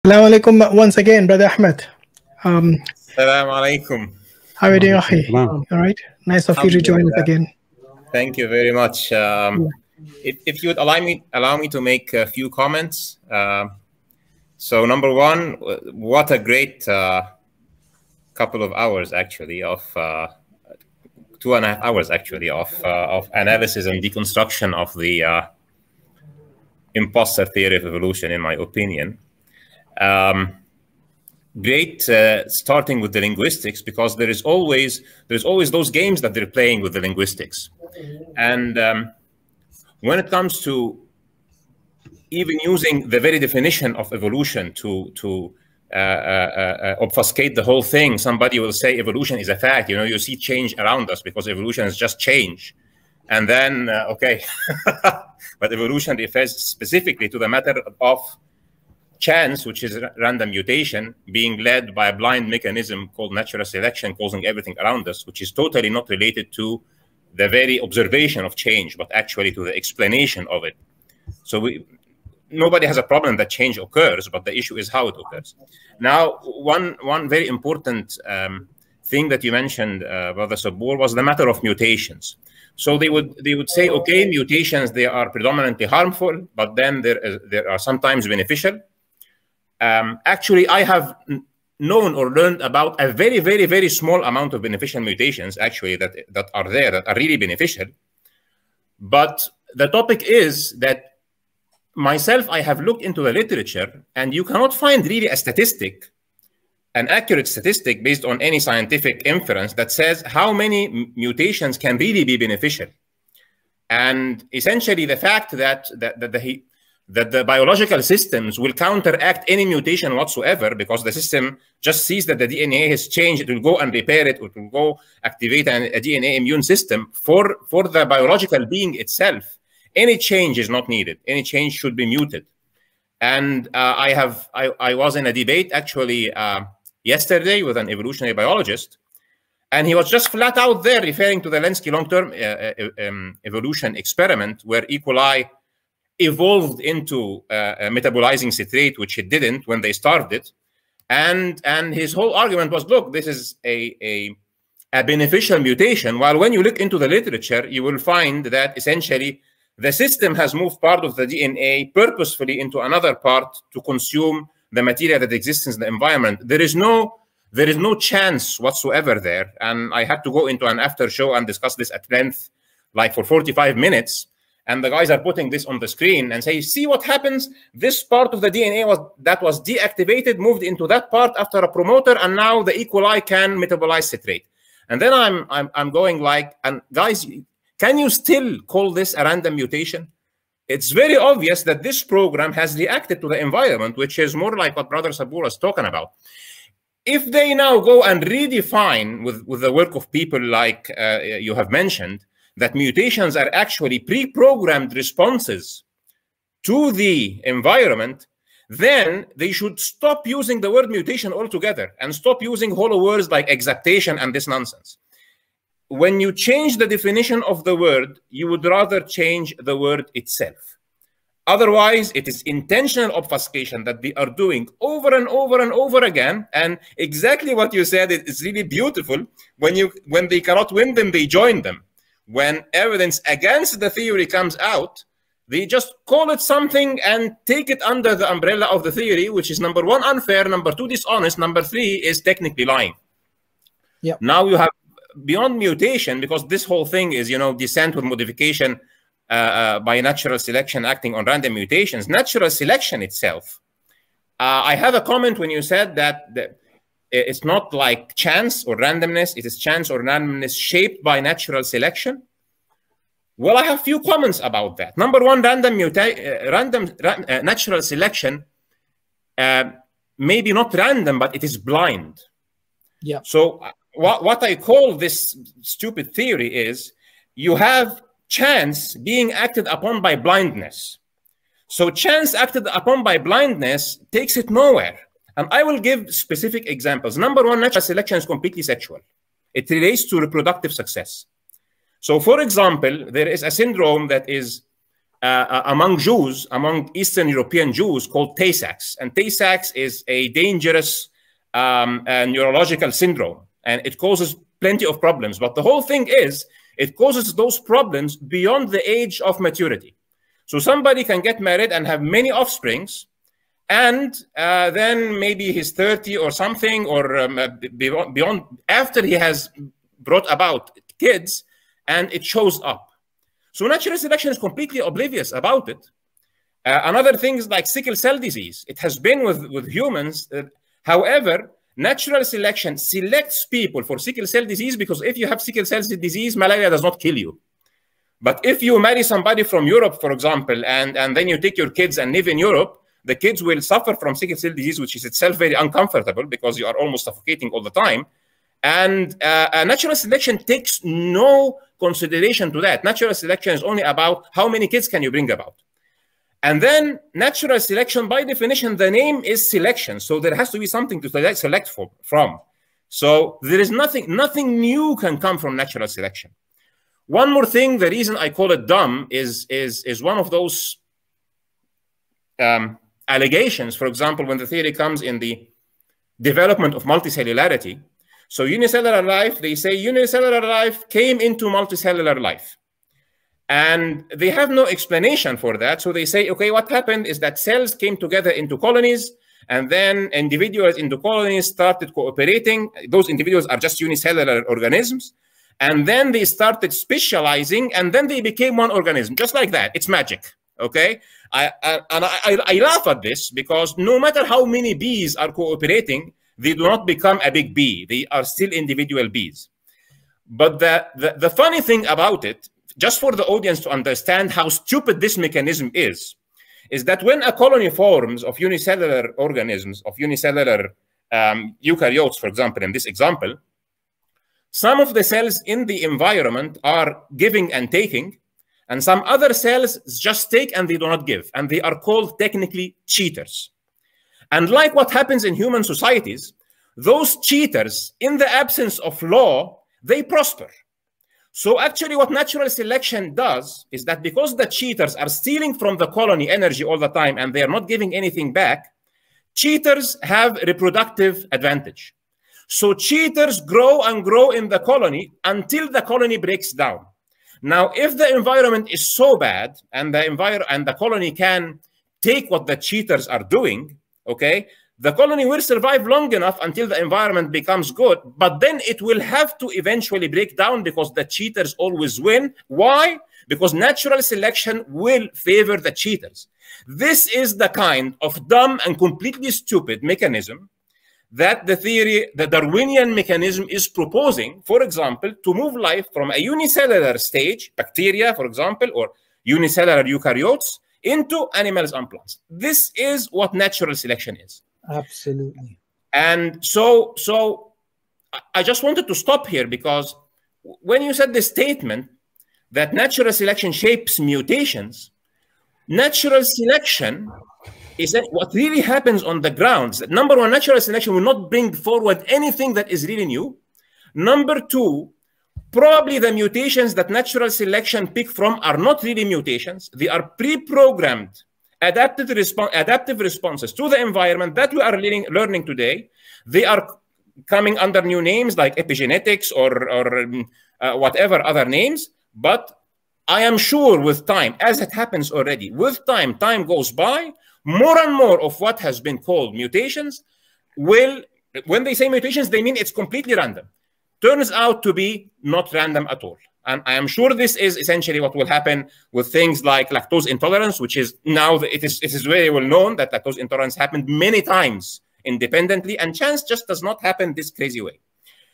Assalamu alaikum once again, Brother Ahmed. Assalamu alaikum. How are you doing, Akhi? All right. Nice of you to join us again. Thank you very much. If you would allow me to make a few comments. So number one, what a great couple of hours actually of 2.5 hours actually of analysis and deconstruction of the imposter theory of evolution, in my opinion. Great starting with the linguistics, because there's always those games that they're playing with the linguistics. And when it comes to even using the very definition of evolution to obfuscate the whole thing, somebody will say evolution is a fact. You know, you see change around us because evolution is just change. And then, okay, but evolution refers specifically to the matter of chance, which is random mutation, being led by a blind mechanism called natural selection, causing everything around us, which is totally not related to the very observation of change, but actually to the explanation of it. So nobody has a problem that change occurs, but the issue is how it occurs. Now, one very important thing that you mentioned, Brother Sabur, was the matter of mutations. So they would say, okay, mutations, they are predominantly harmful, but then there are sometimes beneficial. Actually, I have known or learned about a very, very, very small amount of beneficial mutations, actually, that are there, that are really beneficial. But the topic is that myself, I have looked into the literature, and you cannot find really a statistic, an accurate statistic based on any scientific inference that says how many mutations can really be beneficial. And essentially, the fact that the biological systems will counteract any mutation whatsoever, because the system just sees that the DNA has changed, it will go and repair it, it will go activate a DNA immune system. For the biological being itself, any change is not needed. Any change should be muted. And I was in a debate actually yesterday with an evolutionary biologist, and he was just flat out there referring to the Lenski long-term evolution experiment, where E. coli evolved into metabolizing citrate, which it didn't when they starved it. And his whole argument was, look, this is a beneficial mutation. While when you look into the literature, you will find that essentially the system has moved part of the DNA purposefully into another part to consume the material that exists in the environment. There is no chance whatsoever there. And I had to go into an after show and discuss this at length, like for 45 minutes. And the guys are putting this on the screen and say, see what happens? This part of the DNA that was deactivated moved into that part after a promoter, and now the E. coli can metabolize citrate. And then I'm going like, and guys, can you still call this a random mutation? It's very obvious that this program has reacted to the environment, which is more like what Brother Sabur was talking about. If they now go and redefine with the work of people like you have mentioned, that mutations are actually pre-programmed responses to the environment, then they should stop using the word mutation altogether and stop using hollow words like exaptation and this nonsense. When you change the definition of the word, you would rather change the word itself. Otherwise, it is intentional obfuscation that they are doing over and over and over again. And exactly what you said is really beautiful. When they cannot win them, they join them. When evidence against the theory comes out, they just call it something and take it under the umbrella of the theory, which is number one, unfair, number two, dishonest, number three is technically lying. Yep. Now you have beyond mutation, because this whole thing is, you know, descent with modification by natural selection acting on random mutations. Natural selection itself. I have a comment when you said that it's not like chance or randomness, it is chance or randomness shaped by natural selection. Well, I have a few comments about that. Number one, natural selection maybe not random, but it is blind. Yeah. So what I call this stupid theory is you have chance being acted upon by blindness. So chance acted upon by blindness takes it nowhere. And I will give specific examples. Number one, natural selection is completely sexual. It relates to reproductive success. So for example, there is a syndrome that is among Jews, among Eastern European Jews, called Tay-Sachs. And Tay-Sachs is a dangerous neurological syndrome, and it causes plenty of problems. But the whole thing is, it causes those problems beyond the age of maturity. So somebody can get married and have many offsprings, and then maybe he's 30 or something, or beyond, after he has brought about kids, and it shows up. So natural selection is completely oblivious about it. Another thing is like sickle cell disease. It has been with humans. However, natural selection selects people for sickle cell disease because if you have sickle cell disease, malaria does not kill you. But if you marry somebody from Europe, for example, and then you take your kids and live in Europe, the kids will suffer from sickle cell disease, which is itself very uncomfortable because you are almost suffocating all the time. And natural selection takes no consideration to that. Natural selection is only about how many kids can you bring about. And then natural selection, by definition, the name is selection. So there has to be something to select from. So there is nothing new can come from natural selection. One more thing, the reason I call it dumb is one of those allegations. For example, when the theory comes in the development of multicellularity. So unicellular life, they say unicellular life came into multicellular life. And they have no explanation for that. So they say, okay, what happened is that cells came together into colonies, and then individuals in the colonies started cooperating. Those individuals are just unicellular organisms. And then they started specializing, and then they became one organism, just like that. It's magic, okay? I laugh at this because no matter how many bees are cooperating, they do not become a big bee. They are still individual bees. But the funny thing about it, just for the audience to understand how stupid this mechanism is that when a colony forms of unicellular organisms, of unicellular eukaryotes, for example, in this example, some of the cells in the environment are giving and taking, and some other cells just take and they do not give, and they are called technically cheaters. And like what happens in human societies, those cheaters, in the absence of law, they prosper. So actually what natural selection does is that because the cheaters are stealing from the colony energy all the time and they are not giving anything back, cheaters have reproductive advantage. So cheaters grow and grow in the colony until the colony breaks down. Now, if the environment is so bad and the colony can take what the cheaters are doing, okay, the colony will survive long enough until the environment becomes good, but then it will have to eventually break down because the cheaters always win. Why? Because natural selection will favor the cheaters. This is the kind of dumb and completely stupid mechanism that the Darwinian mechanism is proposing, for example, to move life from a unicellular stage, bacteria, for example, or unicellular eukaryotes, into animals and plants. This is what natural selection is. Absolutely. And so I just wanted to stop here because when you said the statement that natural selection shapes mutations, natural selection is that what really happens on the ground. That number one, natural selection will not bring forward anything that is really new. Number two, probably the mutations that natural selection pick from are not really mutations. They are pre-programmed adaptive responses to the environment that we are learning today. They are coming under new names like epigenetics or whatever other names. But I am sure with time, as it happens already, with time goes by, more and more of what has been called mutations will, when they say mutations, they mean it's completely random. Turns out to be not random at all. And I am sure this is essentially what will happen with things like lactose intolerance, which is now, it is very well known that lactose intolerance happened many times independently, and chance just does not happen this crazy way.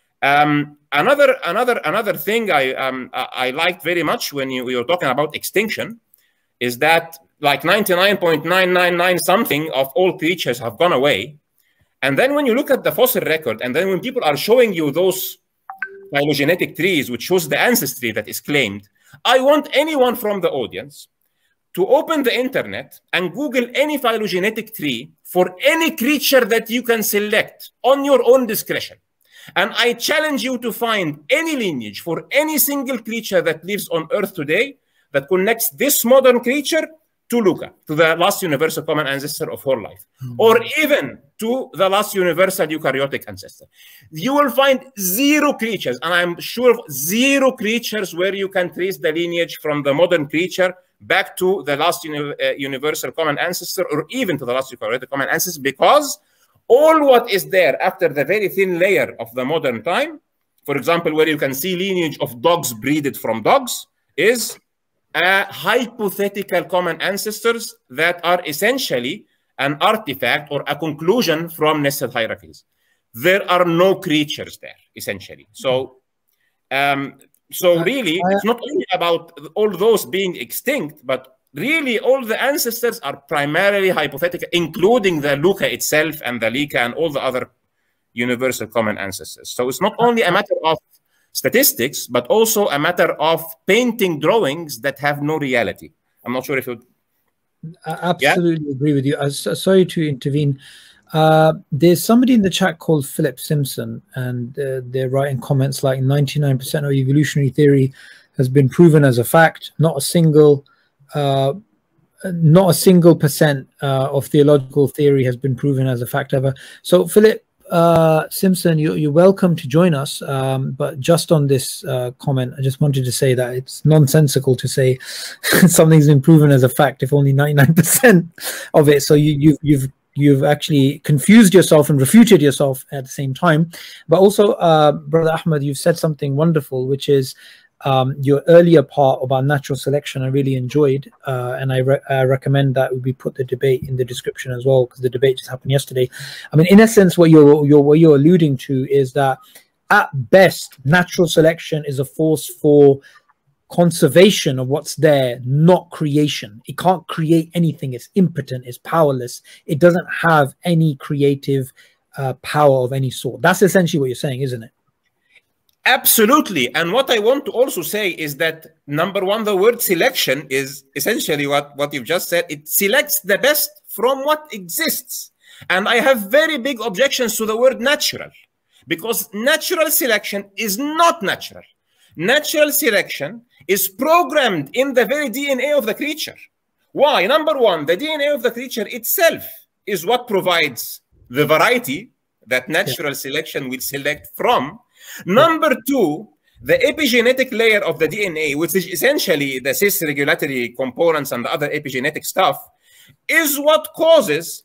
Another thing I liked very much when we were talking about extinction is that like 99.999 something of all creatures have gone away. And then when you look at the fossil record, and then when people are showing you those phylogenetic trees, which shows the ancestry that is claimed, I want anyone from the audience to open the internet and Google any phylogenetic tree for any creature that you can select on your own discretion. And I challenge you to find any lineage for any single creature that lives on Earth today that connects this modern creature to Luca, to the last universal common ancestor of whole life, or even to the last universal eukaryotic ancestor. You will find 0 creatures, and I'm sure of 0 creatures where you can trace the lineage from the modern creature back to the last universal common ancestor, or even to the last eukaryotic common ancestor, because all what is there after the very thin layer of the modern time, for example, where you can see lineage of dogs breeded from dogs, is hypothetical common ancestors that are essentially an artifact or a conclusion from nested hierarchies. There are no creatures there, essentially. So, really, it's not only about all those being extinct, but really all the ancestors are primarily hypothetical, including the Luca itself and the Lika and all the other universal common ancestors. So it's not only a matter of statistics, but also a matter of painting drawings that have no reality. I'm not sure if you... I absolutely agree with you. Sorry to intervene. There's somebody in the chat called Philip Simpson, and they're writing comments like 99% of evolutionary theory has been proven as a fact. Not a single percent of theological theory has been proven as a fact ever. So Philip Simpson, you're welcome to join us, but just on this comment, I just wanted to say that it's nonsensical to say something's been proven as a fact if only 99% of it. So you've actually confused yourself and refuted yourself at the same time. But also, Brother Ahmed, you've said something wonderful, which is your earlier part about natural selection. I really enjoyed, and I recommend that we put the debate in the description as well, because the debate just happened yesterday. I mean, in essence, what you're alluding to is that at best, natural selection is a force for conservation of what's there, not creation. It can't create anything. It's impotent. It's powerless. It doesn't have any creative power of any sort. That's essentially what you're saying, isn't it? Absolutely. And what I want to also say is that, number one, the word selection is essentially what you've just said. It selects the best from what exists. And I have very big objections to the word natural, because natural selection is not natural. Natural selection is programmed in the very DNA of the creature. Why? Number one, the DNA of the creature itself is what provides the variety that natural selection will select from. Number two, the epigenetic layer of the DNA, which is essentially the cis regulatory components and the other epigenetic stuff, is what causes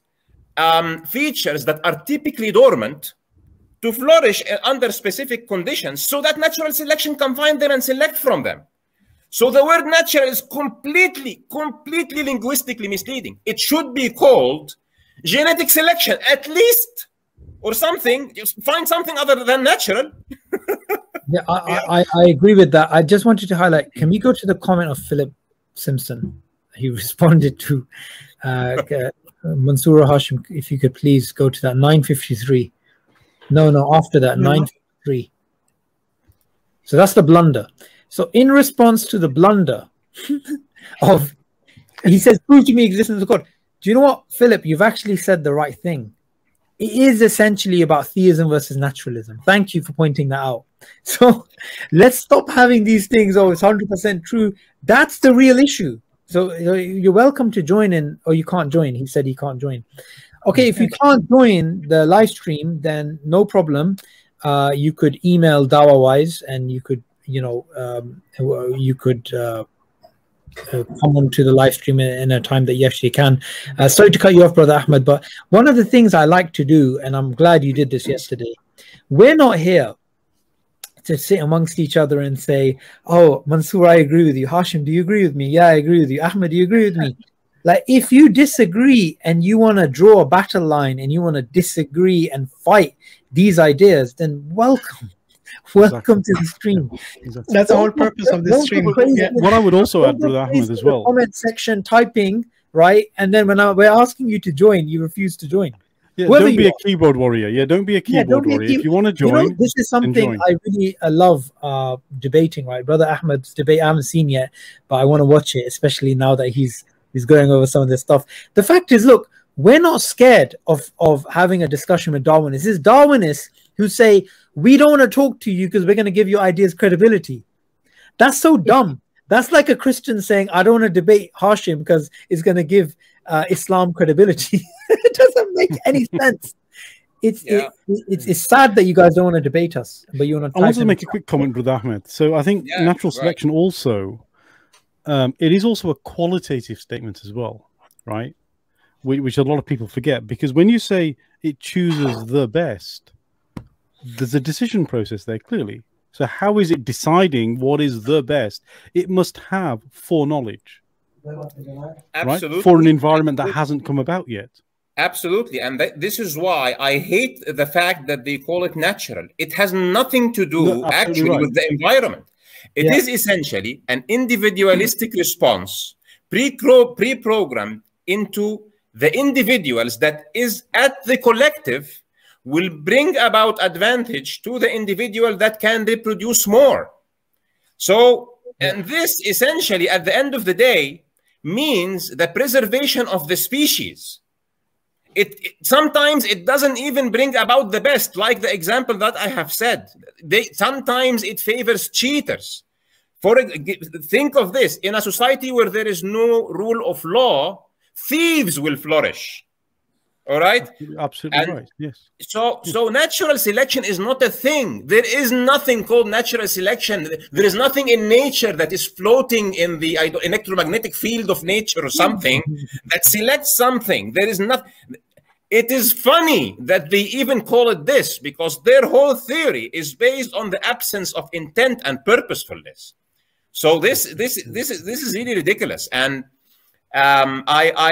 features that are typically dormant to flourish under specific conditions, so that natural selection can find them and select from them. So the word natural is completely linguistically misleading. It should be called genetic selection, at least, or something. Just find something other than natural. Yeah, I agree with that. I just wanted to highlight, can we go to the comment of Philip Simpson? He responded to Mansour Hashim, if you could please go to that, 953. No, after that, 953. So that's the blunder. So in response to the blunder of, he says, prove to me existence of God. Do you know what, Philip? You've actually said the right thing. It is essentially about theism versus naturalism. Thank you for pointing that out. So let's stop having these things, oh, it's 100% true. That's the real issue. So you're welcome to join in, or you can't join. He said he can't join. Okay, if you can't join the live stream, then no problem. You could email DawahWise, and you could, come on to the live stream in a time that you actually can. Sorry to cut you off, Brother Ahmed, but one of the things I like to do, and I'm glad you did this yesterday, we're not here to sit amongst each other and say, oh, Mansour, I agree with you. Hashim, do you agree with me? Yeah, I agree with you. Ahmed, do you agree with me? Like, if you disagree and you want to draw a battle line and you want to disagree and fight these ideas, then welcome. Welcome to the stream. Exactly. That's the whole purpose of this stream. Yeah. What I would also add, Brother Ahmed, as well. Comment section typing, right? And then when we're asking you to join, you refuse to join. Yeah, don't be a keyboard warrior. Yeah, don't be a keyboard warrior. If you want to join, this is something I really love debating, right? Brother Ahmed's debate, I haven't seen yet, but I want to watch it, especially now that he's going over some of this stuff. The fact is, look, we're not scared of having a discussion with Darwinists. It's Darwinists who say, we don't want to talk to you because we're going to give your ideas credibility. That's so dumb. That's like a Christian saying, I don't want to debate Hashim because it's going to give Islam credibility. It doesn't make any sense. It's sad that you guys don't want to debate us, but you want to. I want to make a quick comment with Ahmed. So I think natural selection also, it is also a qualitative statement as well, right? Which a lot of people forget, because when you say it chooses the best, there's a decision process there clearly. So how is it deciding what is the best? It must have foreknowledge, right? For an environment that hasn't come about yet. Absolutely. And this is why I hate the fact that they call it natural. It has nothing to do actually with the environment. It is essentially an individualistic response pre-programmed into the individuals that is at the collective will bring about advantage to the individual that can reproduce more. So, and this essentially at the end of the day means the preservation of the species. Sometimes it doesn't even bring about the best, like the example that I have said. Sometimes it favors cheaters. Think of this, in a society where there is no rule of law, thieves will flourish. All right? Absolutely right. Yes. So natural selection is not a thing. There is nothing called natural selection. There is nothing in nature that is floating in the electromagnetic field of nature or something that selects something. There is not. It is funny that they even call it this, because their whole theory is based on the absence of intent and purposefulness. So this is really ridiculous. And and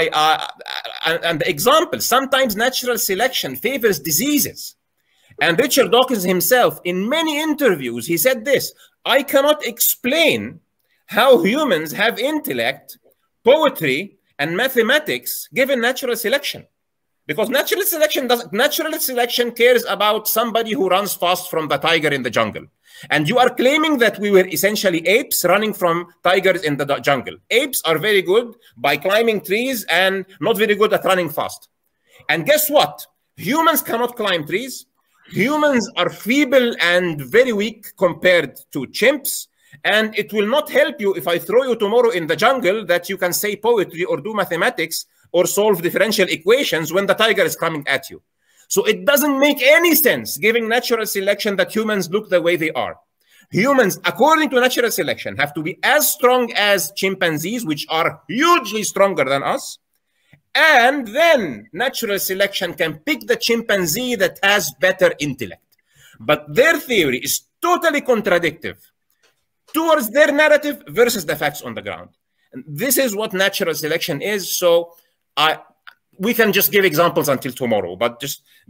the example, sometimes natural selection favors diseases. And Richard Dawkins himself, in many interviews, he said this: I cannot explain how humans have intellect, poetry, and mathematics given natural selection. Because natural selection cares about somebody who runs fast from the tiger in the jungle. And you are claiming that we were essentially apes running from tigers in the jungle. Apes are very good by climbing trees and not very good at running fast. And guess what? Humans cannot climb trees. Humans are feeble and very weak compared to chimps. And it will not help you if I throw you tomorrow in the jungle that you can say poetry or do mathematics or solve differential equations when the tiger is coming at you. So it doesn't make any sense giving natural selection that humans look the way they are. Humans, according to natural selection, have to be as strong as chimpanzees, which are hugely stronger than us. And then natural selection can pick the chimpanzee that has better intellect. But their theory is totally contradictory towards their narrative versus the facts on the ground. And this is what natural selection is. So we can just give examples until tomorrow, but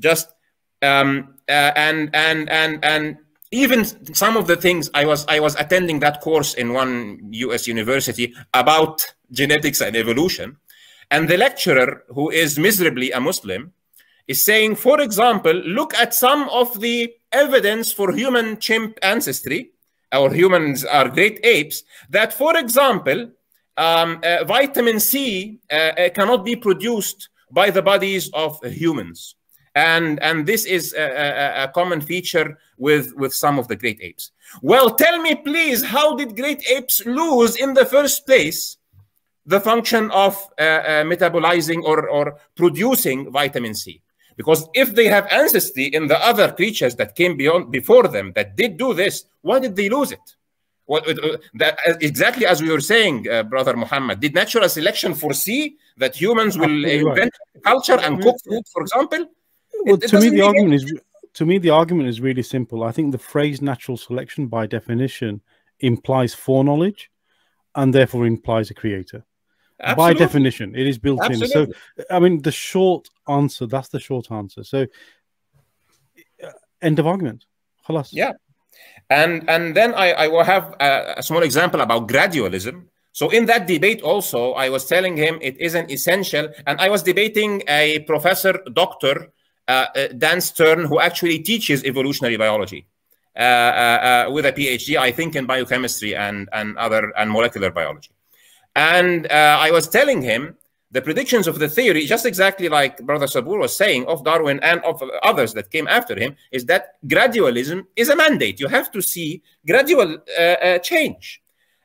and even some of the things I was attending that course in one US university about genetics and evolution, and the lecturer, who is miserably a Muslim, is saying, for example, look at some of the evidence for human chimp ancestry, or humans are great apes, that, for example, vitamin C cannot be produced by the bodies of humans. And this is a common feature with some of the great apes. Well, tell me, please, how did great apes lose in the first place the function of metabolizing or producing vitamin C? Because if they have ancestry in the other creatures that came before them that did do this, why did they lose it? Exactly as we were saying, Brother Muhammad, did natural selection foresee that humans will invent culture and cook food, for example? Well, to me, the argument is really simple. I think the phrase natural selection, by definition, implies foreknowledge, and therefore implies a creator. Absolutely. By definition, it is built in. So, I mean, the short answer, that's the short answer. So, end of argument. Khalas. Yeah. And then I will have a small example about gradualism. So in that debate also, I was telling him it isn't essential. And I was debating a professor, Dr. Dan Stern, who actually teaches evolutionary biology with a PhD, I think, in biochemistry and molecular biology. And I was telling him the predictions of the theory, just exactly like Brother Sabur was saying, of Darwin and of others that came after him, is that gradualism is a mandate. You have to see gradual change.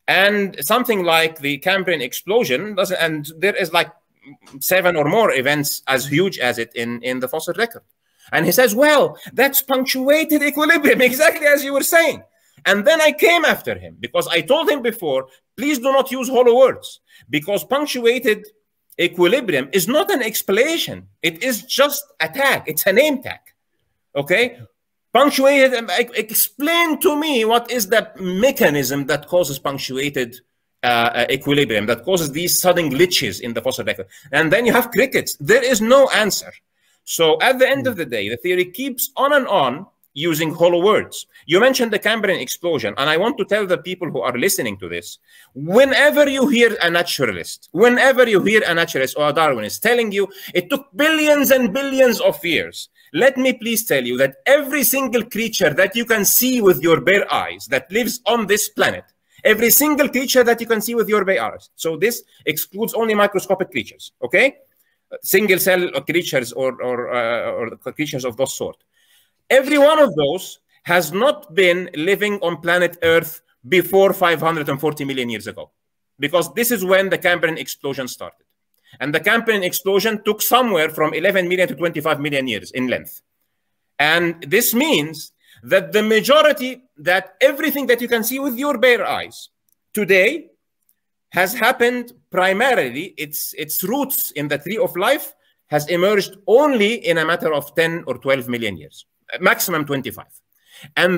And something like the Cambrian explosion doesn't, and there is like 7 or more events as huge as it in the fossil record. And he says, well, that's punctuated equilibrium, exactly as you were saying. And then I came after him because I told him before, please do not use hollow words, because punctuated equilibrium is not an explanation. It is just a tag. It's a name tag. Okay? Punctuated, explain to me what is the mechanism that causes punctuated equilibrium, that causes these sudden glitches in the fossil record. And then you have crickets. There is no answer. So at the end of the day, the theory keeps on and on using hollow words. You mentioned the Cambrian explosion, and I want to tell the people who are listening to this, whenever you hear a naturalist or a Darwinist telling you it took billions and billions of years, let me please tell you that every single creature that you can see with your bare eyes that lives on this planet, every single creature that you can see with your bare eyes, so this excludes only microscopic creatures, okay? Single cell creatures or creatures of those sort. Every one of those has not been living on planet Earth before 540 million years ago, because this is when the Cambrian explosion started. And the Cambrian explosion took somewhere from 11 million to 25 million years in length. And this means that the majority, that everything that you can see with your bare eyes today has happened primarily, its roots in the tree of life has emerged only in a matter of 10 or 12 million years, maximum 25. And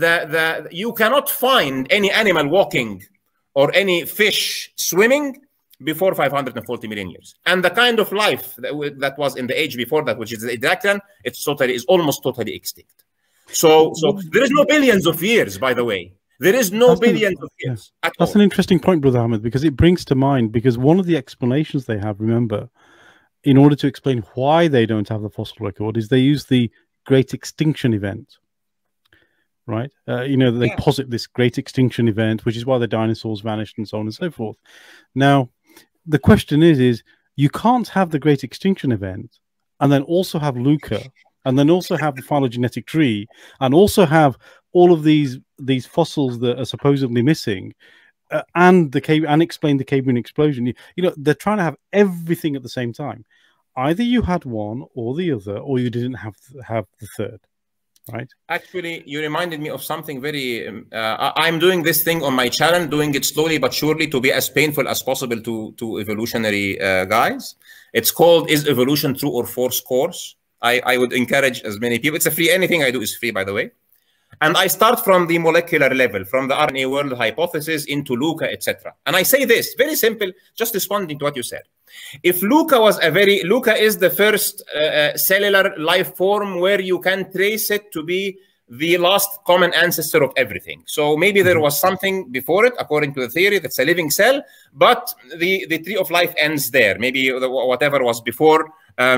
you cannot find any animal walking or any fish swimming before 540 million years. And the kind of life that was in the age before that, which is the Ediacaran, is almost totally extinct. So there is no billions of years, by the way. There is no billions of years at all. That's an interesting point, Brother Ahmed, because it brings to mind, because one of the explanations they have, remember, in order to explain why they don't have the fossil record, is they use the Great Extinction Event. Right? They posit this Great Extinction Event, which is why the dinosaurs vanished and so on and so forth. Now, the question is you can't have the Great Extinction Event and then also have Luca, and then also have the phylogenetic tree, and also have all of these fossils that are supposedly missing, and explain the Cambrian explosion. They're trying to have everything at the same time. Either you had one or the other, or you didn't have the third. Right. Actually, you reminded me of something very. I'm doing this thing on my channel, doing it slowly but surely to be as painful as possible to evolutionary guys. It's called "Is Evolution True or False?" course. I would encourage as many people. It's a free. Anything I do is free, by the way. And I start from the molecular level, from the RNA world hypothesis into Luca, etc. And I say this very simple, just responding to what you said. If Luca is the first cellular life form where you can trace it to be the last common ancestor of everything. So maybe there was something before it, according to the theory, that's a living cell, but the tree of life ends there. Maybe whatever was before,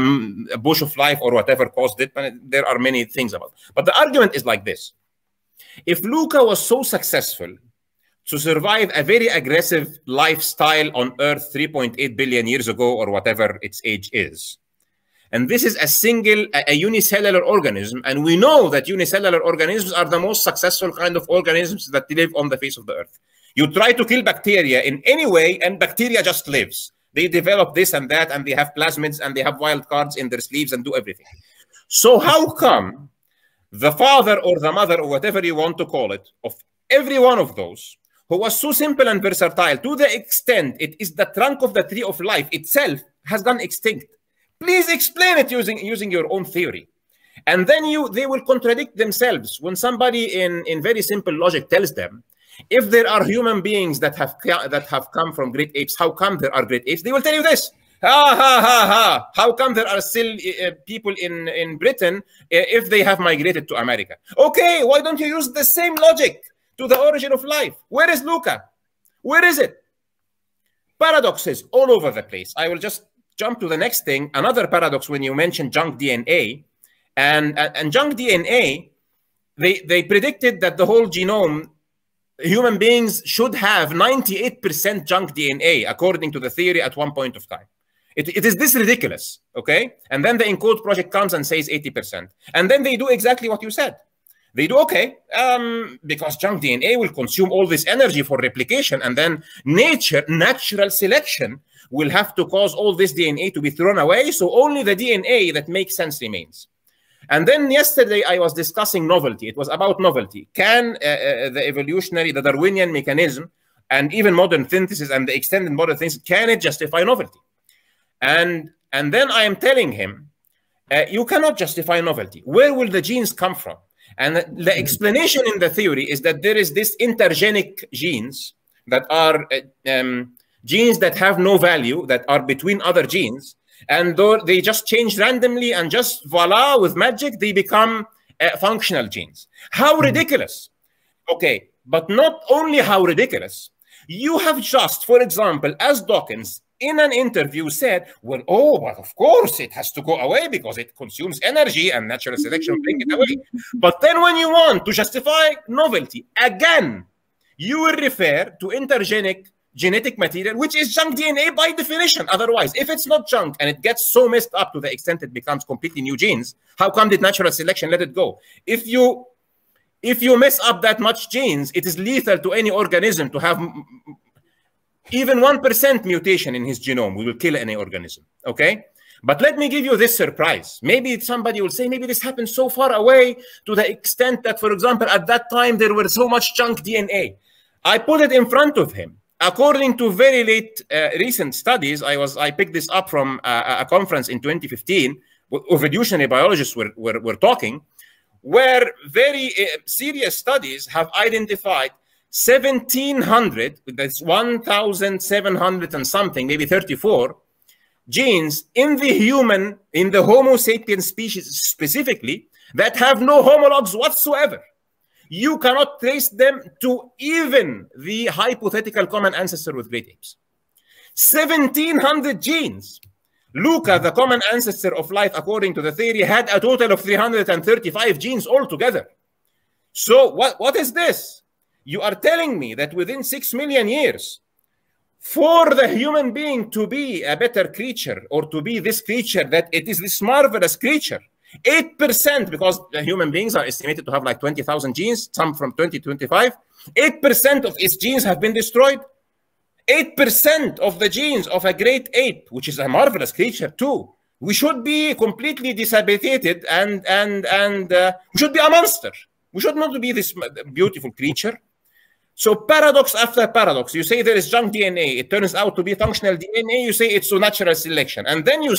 a bush of life or whatever caused it. There are many things about it. But the argument is like this. If Luca was so successful to survive a very aggressive lifestyle on Earth 3.8 billion years ago, or whatever its age is, and this is a unicellular organism, and we know that unicellular organisms are the most successful kind of organisms that live on the face of the Earth. You try to kill bacteria in any way, and bacteria just lives. They develop this and that, and they have plasmids, and they have wild cards in their sleeves and do everything. So how come the father or the mother, or whatever you want to call it, of every one of those, who was so simple and versatile to the extent it is the trunk of the tree of life itself, has gone extinct? Please explain it using your own theory. And then they will contradict themselves when somebody in very simple logic tells them, if there are human beings that have come from great apes, how come there are great apes? They will tell you this. How come there are still people in Britain if they have migrated to America? Okay, why don't you use the same logic to the origin of life? Where is Luca? Where is it? Paradoxes all over the place. I will just jump to the next thing. Another paradox when you mention junk DNA. And junk DNA, they predicted that the whole genome, human beings should have 98% junk DNA, according to the theory at one point of time. It is this ridiculous, okay? And then the ENCODE project comes and says 80%. And then they do exactly what you said. They do okay, because junk DNA will consume all this energy for replication, and then natural selection will have to cause all this DNA to be thrown away, so only the DNA that makes sense remains. And then yesterday I was discussing novelty. It was about novelty. Can the Darwinian mechanism and even modern synthesis and the extended modern things, can it justify novelty? And then I am telling him, you cannot justify novelty. Where will the genes come from? And the explanation in the theory is that there is this intergenic genes that are genes that have no value, that are between other genes, and though they just change randomly and just voila, with magic, they become functional genes. How ridiculous. Okay, but not only how ridiculous, you have just, for example, as Dawkins, in an interview said, well, oh, but of course it has to go away because it consumes energy and natural selection will bring it away. But then when you want to justify novelty, again, you will refer to intergenic genetic material, which is junk DNA by definition. Otherwise, if it's not junk and it gets so messed up to the extent it becomes completely new genes, how come did natural selection let it go? If you mess up that much genes, it is lethal to any organism to have even 1% mutation in his genome. We will kill any organism, okay? But let me give you this surprise. Maybe somebody will say, maybe this happened so far away to the extent that, for example, at that time, there was so much junk DNA. I put it in front of him. According to very late recent studies, I picked this up from a conference in 2015, evolutionary biologists were talking, where very serious studies have identified 1,700, that's 1,700 and something, maybe 34 genes in the Homo sapiens species specifically, that have no homologs whatsoever. You cannot trace them to even the hypothetical common ancestor with great apes. 1,700 genes. Luca, the common ancestor of life according to the theory, had a total of 335 genes altogether. So what is this? You are telling me that within 6 million years, for the human being to be a better creature, or to be this creature, that it is this marvelous creature, 8%, because the human beings are estimated to have like 20,000 genes, some from 20 to 25, 8% of its genes have been destroyed. 8% of the genes of a great ape, which is a marvelous creature too. We should be completely disabilitated and we should be a monster. We should not be this beautiful creature. So paradox after paradox, you say there is junk DNA, it turns out to be functional DNA, you say it's a natural selection, and then you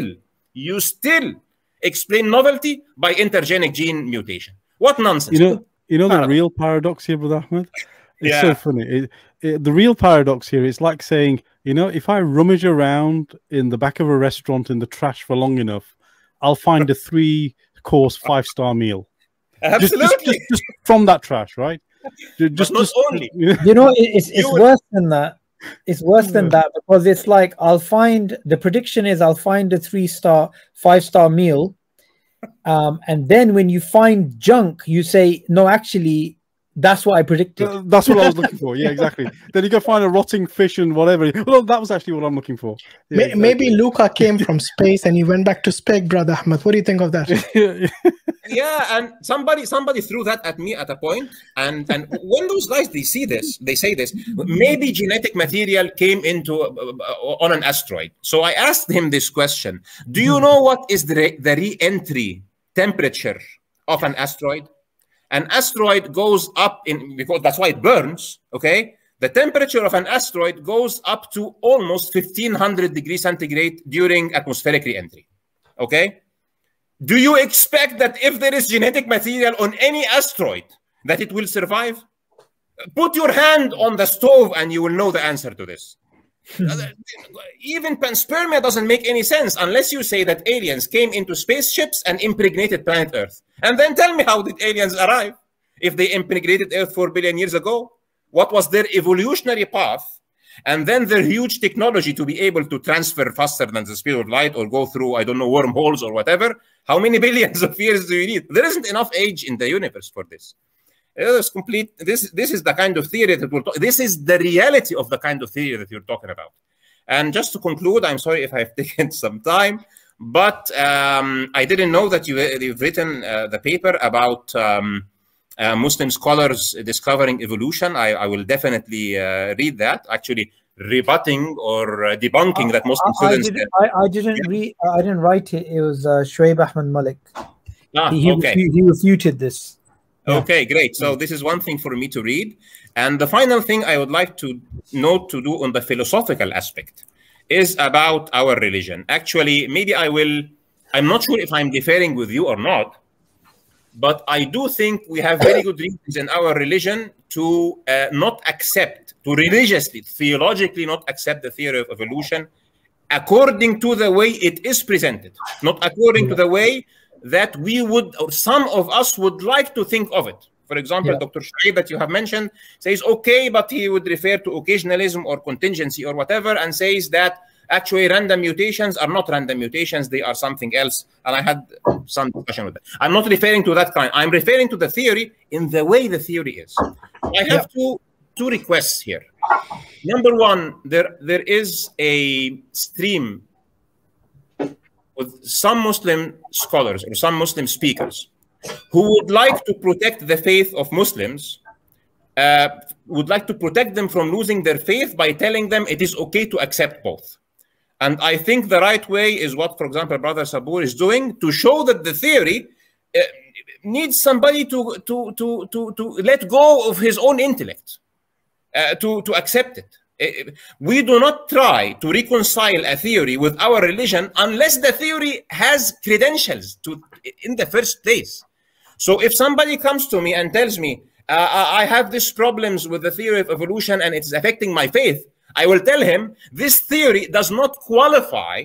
still explain novelty by intergenic gene mutation. What nonsense. You know the real paradox here, Brother Ahmed? It's so funny. The real paradox here is like saying, if I rummage around in the back of a restaurant in the trash for long enough, I'll find a 3-course 5-star meal. Absolutely. Just from that trash, right? Just only. It's worse than that. It's worse than that, because it's like the prediction is I'll find a 3-star, 5-star meal. And then when you find junk, you say, no, actually, that's what I predicted. That's what I was looking for. Yeah, exactly. Then you go find a rotting fish and whatever. Well, that was actually what I'm looking for. Yeah, maybe Luca came from space and he went back to spec, Brother Ahmed. What do you think of that? Yeah, and somebody threw that at me at a point. And when those guys, they say this, maybe genetic material came into on an asteroid. So I asked him this question. Do you know what is the re-entry temperature of an asteroid? An asteroid goes up because that's why it burns, okay? The temperature of an asteroid goes up to almost 1,500 degrees centigrade during atmospheric re-entry, okay? Do you expect that if there is genetic material on any asteroid that it will survive? Put your hand on the stove and you will know the answer to this. Even panspermia doesn't make any sense unless you say that aliens came into spaceships and impregnated planet Earth. And then tell me, how did aliens arrive? If they impregnated Earth 4 billion years ago, what was their evolutionary path? And then their huge technology to be able to transfer faster than the speed of light or go through, I don't know, wormholes or whatever. How many billions of years do you need? There isn't enough age in the universe for this. This is the kind of theory that this is the reality of the kind of theory that you're talking about. And just to conclude, I'm sorry if I've taken some time, but I didn't know that you've written the paper about Muslim Scholars Discovering Evolution. I will definitely read that, actually rebutting or debunking that Muslim students. I didn't write it. It was Shuaib Ahmed Malik. He refuted this. Okay, great. So this is one thing for me to read. And the final thing I would like to note to do on the philosophical aspect is about our religion. Actually, maybe I'm not sure if I'm differing with you or not, but I do think we have very good reasons in our religion to not accept, to religiously, theologically not accept the theory of evolution according to the way it is presented, not according to the way that we would, or some of us would like to think of it. For example, Dr. Shuaib that you have mentioned says, okay, but he would refer to occasionalism or contingency or whatever, and says that actually random mutations are not random mutations, they are something else. And I had some discussion with that. I'm not referring to that kind. I'm referring to the theory in the way the theory is. I have two requests here. Number one, there is a stream with some Muslim scholars or some Muslim speakers who would like to protect the faith of Muslims, would like to protect them from losing their faith by telling them it is okay to accept both. And I think the right way is what, for example, Brother Sabur is doing, to show that the theory needs somebody to let go of his own intellect, to accept it. We do not try to reconcile a theory with our religion unless the theory has credentials in the first place. So if somebody comes to me and tells me, I have these problems with the theory of evolution and it's affecting my faith, I will tell him this theory does not qualify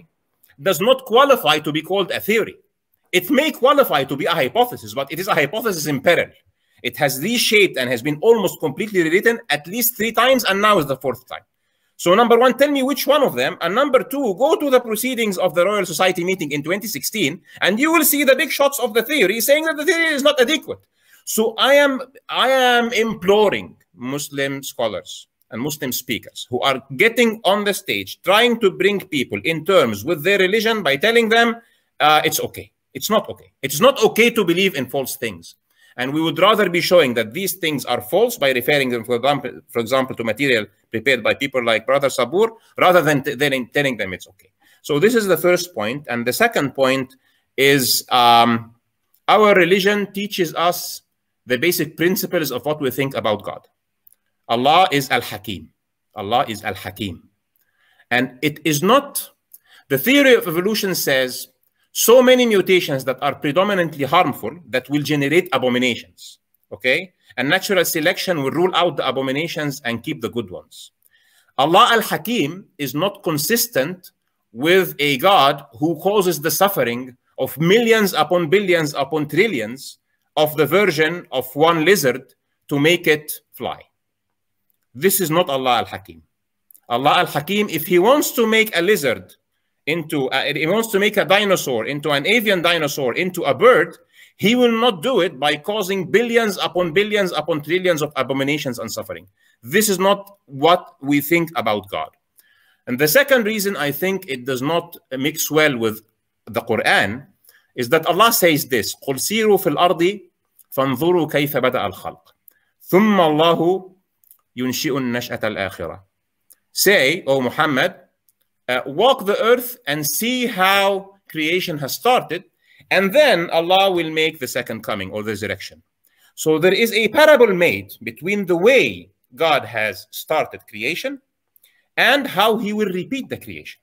to be called a theory. It may qualify to be a hypothesis, but it is a hypothesis in peril. It has reshaped and has been almost completely rewritten at least 3 times, and now is the 4th time. So number one, tell me which one of them. And number two, go to the proceedings of the Royal Society meeting in 2016, and you will see the big shots of the theory saying that the theory is not adequate. So I am imploring Muslim scholars and Muslim speakers who are getting on the stage, trying to bring people in terms with their religion by telling them it's okay. It's not okay. It's not okay to believe in false things. And we would rather be showing that these things are false by referring them, for example, to material prepared by people like Brother Sabur, rather than telling them it's okay. So this is the first point. And the second point is our religion teaches us the basic principles of what we think about God. Allah is Al-Hakim. Allah is Al-Hakim. And it is not, the theory of evolution says, so many mutations that are predominantly harmful that will generate abominations, okay? And natural selection will rule out the abominations and keep the good ones. Allah Al-Hakim is not consistent with a God who causes the suffering of millions upon billions upon trillions of the version of one lizard to make it fly. This is not Allah Al-Hakim. Allah Al-Hakim, if he wants to make a lizard he wants to make a dinosaur into an avian dinosaur into a bird, he will not do it by causing billions upon trillions of abominations and suffering. This is not what we think about God. And the second reason I think it does not mix well with the Quran is that Allah says this, قُلْ سِيرُوا فِي الْأَرْضِ فَانْظُرُوا كَيْفَ بَدَأَ الْخَلْقِ ثُمَّ اللَّهُ يُنْشِئُ النَّشْأَةَ الْآخِرَةَ. Say, O Muhammad, walk the earth and see how creation has started, and then Allah will make the second coming or the resurrection. So there is a parable made between the way God has started creation and how he will repeat the creation.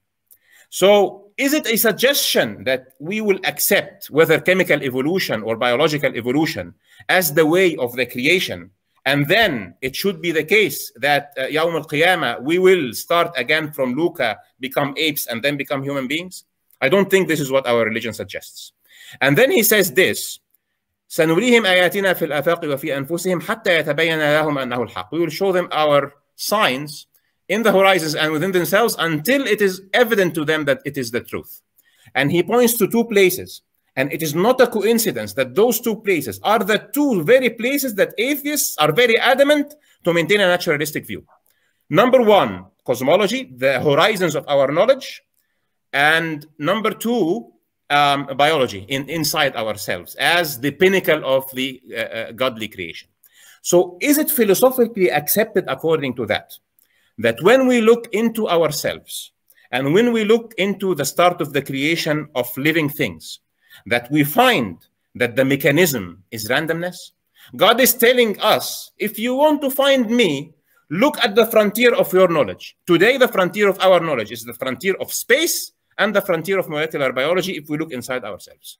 So is it a suggestion that we will accept whether chemical evolution or biological evolution as the way of the creation? And then it should be the case that Yawm al-Qiyamah, we will start again from Luca, become apes, and then become human beings? I don't think this is what our religion suggests. And then he says this, سَنُرِيهِمْ آيَاتِنَا فِي الْآفَاقِ وَفِي أَنفُسِهِمْ حَتَّى يَتَبَيَّنَ لَهُمْ أَنَّهُ الْحَقُّ. We will show them our signs in the horizons and within themselves until it is evident to them that it is the truth. And he points to 2 places. And it is not a coincidence that those 2 places are the 2 very places that atheists are very adamant to maintain a naturalistic view. Number 1, cosmology, the horizons of our knowledge. And number 2, biology inside ourselves as the pinnacle of the godly creation. So is it philosophically accepted according to that when we look into ourselves and when we look into the start of the creation of living things, that we find that the mechanism is randomness? God is telling us, if you want to find me, look at the frontier of your knowledge. Today, the frontier of our knowledge is the frontier of space and the frontier of molecular biology if we look inside ourselves.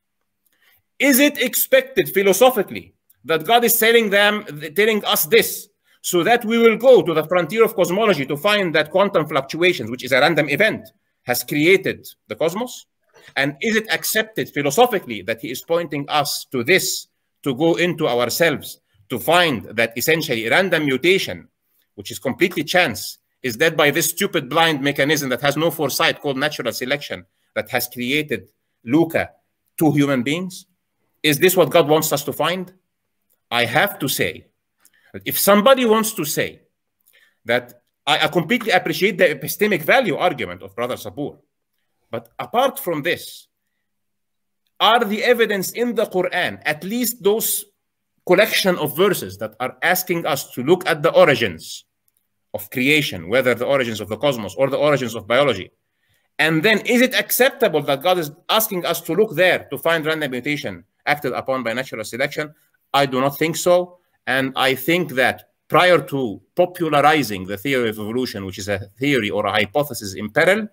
Is it expected philosophically that God is telling us this so that we will go to the frontier of cosmology to find that quantum fluctuations, which is a random event, has created the cosmos? And is it accepted philosophically that he is pointing us to this, to go into ourselves, to find that essentially random mutation, which is completely chance, is led by this stupid blind mechanism that has no foresight called natural selection that has created Luca, 2 human beings? Is this what God wants us to find? I have to say that if somebody wants to say that, I completely appreciate the epistemic value argument of Brother Sabur, but apart from this, are the evidence in the Quran, at least those collection of verses that are asking us to look at the origins of creation, whether the origins of the cosmos or the origins of biology, and then is it acceptable that God is asking us to look there to find random mutation acted upon by natural selection? I do not think so. And I think that prior to popularizing the theory of evolution, which is a theory or a hypothesis in peril,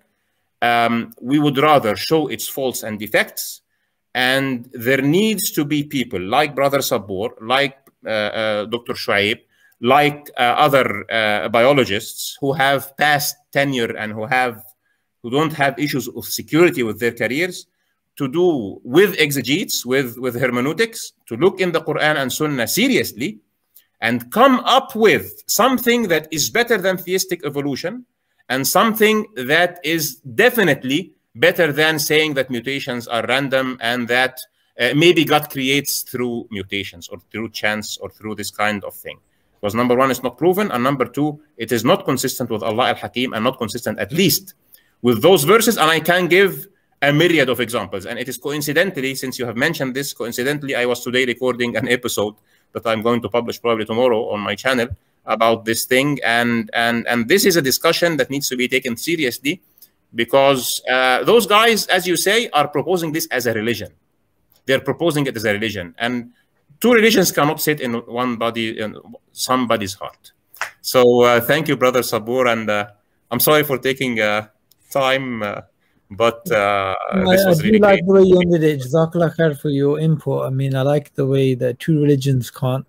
we would rather show its faults and defects. And there needs to be people like Brother Sabur, like Dr. Shuaib, like other biologists who have past tenure and who don't have issues of security with their careers, to do with exegetes, with hermeneutics, to look in the Quran and Sunnah seriously and come up with something that is better than theistic evolution and something that is definitely better than saying that mutations are random and that maybe God creates through mutations or through chance or through this kind of thing. Because number one, it's not proven, and number two, it is not consistent with Allah al-Hakim and not consistent at least with those verses. And I can give a myriad of examples. And it is coincidentally, since you have mentioned this, coincidentally, I was today recording an episode that I'm going to publish probably tomorrow on my channel about this thing. And this is a discussion that needs to be taken seriously, because those guys, as you say, are proposing this as a religion. They're proposing it as a religion. And two religions cannot sit in one body, in somebody's heart. So thank you, Brother Sabur. And I'm sorry for taking time, but this was really like the way you ended it. Jazakallah khair for your input. I mean, I like the way that two religions can't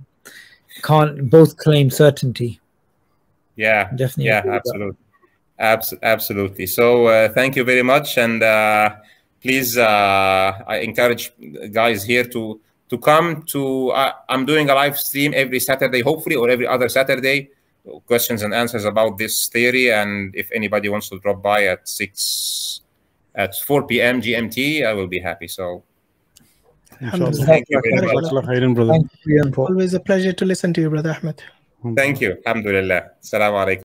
both claim certainty. Yeah, definitely. Yeah, absolutely. Absolutely. So thank you very much, and please, I encourage guys here to come to. I'm doing a live stream every Saturday, hopefully, or every other Saturday, questions and answers about this theory. And if anybody wants to drop by at 4 p.m. GMT, I will be happy. So thank you very much. Always a pleasure to listen to you, Brother Ahmed. Thank you. Alhamdulillah. Assalamu alaikum.